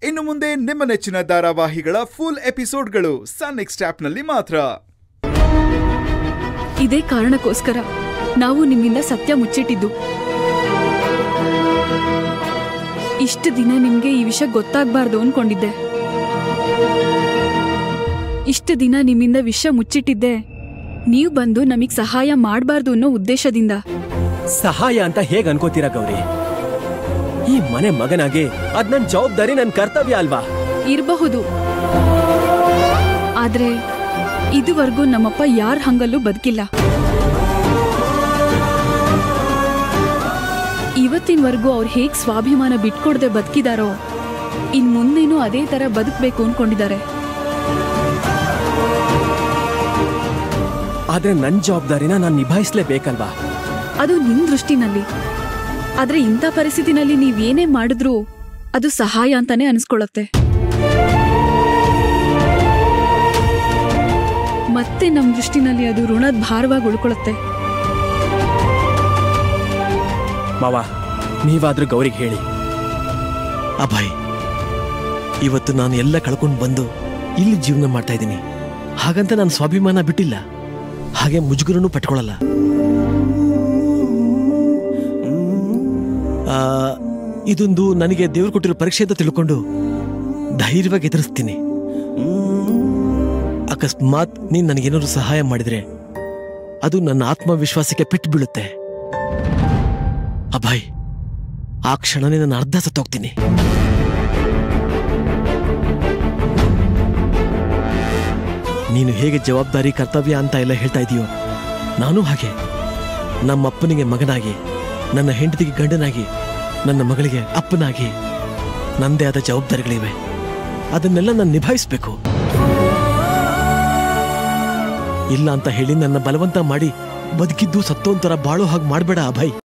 ಇನ್ನು ಮುಂದೆ ನಿಮ್ಮ ನೆಚ್ಚಿನ ಧಾರಾವಾಹಿಗಳ ಫುಲ್ ಎಪಿಸೋಡ್ಗಳು ಸನ್ ನೆಕ್ಸ್ಟ್ ಆಪ್ನಲ್ಲಿ ಮಾತ್ರ. ಇದೇ ಕಾರಣಕ್ಕೋಸ್ಕರ ನಾವು ನಿಮ್ಮಿಂದ ಸತ್ಯ ಮುಚ್ಚಿಟ್ಟಿದ್ದು. ಇಷ್ಟು ದಿನ ನಿಮ್ಗೆ ಈ ವಿಷಯ ಗೊತ್ತಾಗಬಾರ್ದು ಅನ್ಕೊಂಡಿದ್ದೆ. ಇಷ್ಟು ದಿನ ನಿಮ್ಮಿಂದ ವಿಷಯ ಮುಚ್ಚಿಟ್ಟಿದ್ದೆ ನೀವು ಬಂದು ನಮಗ್ ಸಹಾಯ ಮಾಡಬಾರ್ದು ಅನ್ನೋ ಉದ್ದೇಶದಿಂದ. ಸಹಾಯ ಅಂತ ಹೇಗೆ ಅನ್ಕೋತೀರಾ ಗೌರಿ? ಈ ಮನೆ ಮಗನಾಗಿ ಅದ್ ನನ್ ಜವಾಬ್ದಾರಿ, ನನ್ ಕರ್ತವ್ಯ ಅಲ್ವಾ? ಇರಬಹುದು, ಆದ್ರೆ ಇದುವರೆಗೂ ನಮ್ಮಪ್ಪ ಯಾರ ಹಂಗಲ್ಲೂ ಬದುಕಿಲ್ಲ. ಇವತ್ತಿನವರೆಗೂ ಅವ್ರು ಹೇಗ್ ಸ್ವಾಭಿಮಾನ ಬಿಟ್ಕೊಡದೆ ಬದುಕಿದಾರೋ ಇನ್ ಮುಂದೇನು ಅದೇ ತರ ಬದುಕಬೇಕು ಅನ್ಕೊಂಡಿದ್ದಾರೆ. ಆದ್ರೆ ನನ್ ಜವಾಬ್ದಾರಿನ ನಾನ್ ನಿಭಾಯಿಸ್ಲೇಬೇಕಲ್ವಾ? ಅದು ನಿಮ್ ದೃಷ್ಟಿನಲ್ಲಿ. ಆದ್ರೆ ಇಂಥ ಪರಿಸ್ಥಿತಿನಲ್ಲಿ ನೀವೇನೇ ಮಾಡಿದ್ರೂ ಅದು ಸಹಾಯ ಅಂತಾನೆ ಅನ್ಸ್ಕೊಳತ್ತೆ. ಮತ್ತೆ ನಮ್ ದೃಷ್ಟಿನಲ್ಲಿ ಅದು ಋಣದ ಭಾರವಾಗಿ ಉಳ್ಕೊಳತ್ತೆ. ಮಾವ, ನೀವಾದ್ರೂ ಗೌರಿಗೆ ಹೇಳಿ. ಅಭಯ್, ಇವತ್ತು ನಾನು ಎಲ್ಲ ಕಳ್ಕೊಂಡು ಬಂದು ಇಲ್ಲಿ ಜೀವನ ಮಾಡ್ತಾ ಇದ್ದೀನಿ. ಹಾಗಂತ ನಾನು ಸ್ವಾಭಿಮಾನ ಬಿಟ್ಟಿಲ್ಲ, ಹಾಗೆ ಮುಜುಗರನೂ ಪಟ್ಕೊಳ್ಳಲ್ಲ. ಇದೊಂದು ನನಗೆ ದೇವ್ರು ಕೊಟ್ಟಿರೋ ಪರೀಕ್ಷೆ ಅಂತ ತಿಳ್ಕೊಂಡು ಧೈರ್ಯವಾಗಿ ಎದುರಿಸ್ತೀನಿ. ಅಕಸ್ಮಾತ್ ನೀನ್ ನನಗೇನಾದ್ರು ಸಹಾಯ ಮಾಡಿದ್ರೆ ಅದು ನನ್ನ ಆತ್ಮವಿಶ್ವಾಸಕ್ಕೆ ಪೆಟ್ಟು ಬೀಳುತ್ತೆ. ಅಭಯ್, ಆ ಕ್ಷಣನೇ ನಾನು ಅರ್ಧ ಸತ್ತೋಗ್ತೀನಿ. ನೀನು ಹೇಗೆ ಜವಾಬ್ದಾರಿ, ಕರ್ತವ್ಯ ಅಂತ ಎಲ್ಲ ಹೇಳ್ತಾ ಇದೀಯೋ, ನಾನು ಹಾಗೆ ನಮ್ಮಪ್ಪನಿಗೆ ಮಗನಾಗಿ, ನನ್ನ ಹೆಂಡತಿಗೆ ಗಂಡನಾಗಿ, ನನ್ನ ಮಗಳಿಗೆ ಅಪ್ಪನಾಗಿ ನಂದೇ ಆದ ಜವಾಬ್ದಾರಿಗಳಿವೆ. ಅದನ್ನೆಲ್ಲ ನಾನು ನಿಭಾಯಿಸ್ಬೇಕು. ಇಲ್ಲ ಅಂತ ಹೇಳಿ ನನ್ನ ಬಲವಂತ ಮಾಡಿ ಬದುಕಿದ್ದು ಸತ್ತೋಂತರ ಬಾಳೋ ಹಾಗೆ ಮಾಡಬೇಡ ಅಭಯ್.